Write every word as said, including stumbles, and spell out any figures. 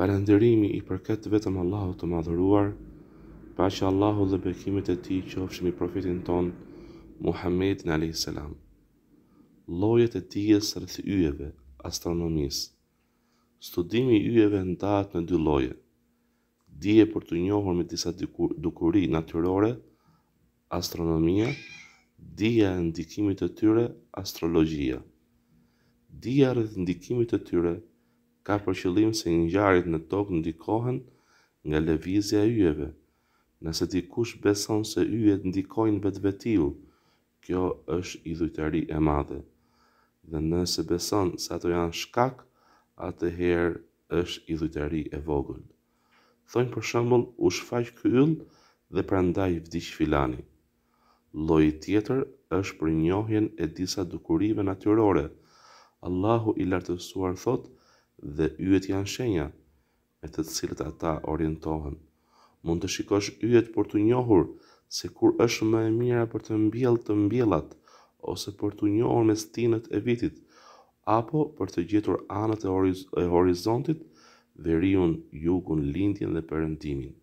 Falënderimi i përket vetëm Allahut të madhëruar, paqja e Allahut dhe bekimet e tij qofshin mbi profetin ton Muhammedin alayhis salam. Llojet e dijes rreth yjeve, astronomisë. Studimi i yjeve ndahet në dy lloje: dije për të njohur me disa dukuri natyrore, astronomia; dija e ndikimit të tyre, astrologjia. Dija rreth ndikimit të tyre ka për qëllim se ngjarjet në tokë ndikohen nga lëvizja e yjeve. Nëse dikush beson se yjet ndikojnë vetvetiu, kjo është idhujtari e madhe. Dhe nëse beson se ato janë shkak, atëherë është idhujtari e vogël. Thonë për shembull, u shfaq ky yll dhe prandaj vdiq filani. Lloji tjetër është për njohjen e disa dukurive natyrore. Allahu i lartësuar thotë, dhe yjet janë shenja me të cilët ata orientohen. Mund të shikosh yjet për të njohur se kur është më e mira për të mbjellë të mbjellat, ose për të njohur mestinët e vitit, apo për të gjetur anët e, horiz e horizontit, veriun, jugun, lindjen dhe perëndimin.